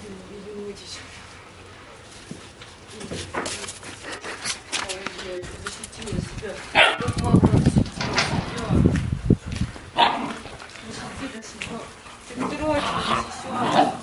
Видимо, вытечь. Ой, блядь, защитила себя. Как могла защитила себя. Защитила себя. Ты дрочишь, защищала.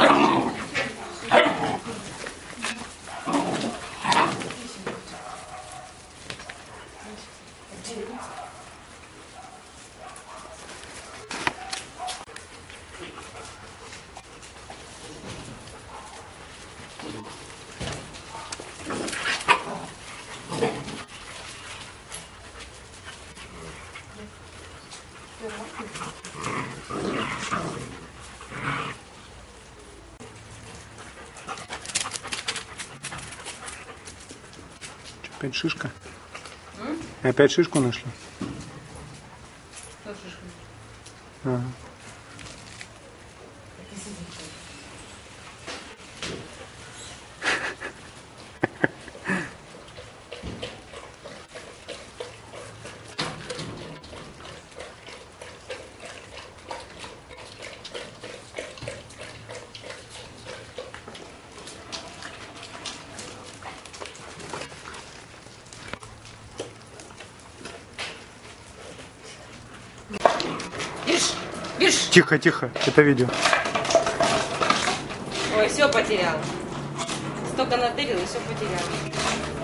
Опять шишка? Опять шишку нашли? Что шишка? Ага. Вишь! Тихо, тихо, это видео. Ой, все потерял. Столько натырил и все потерял.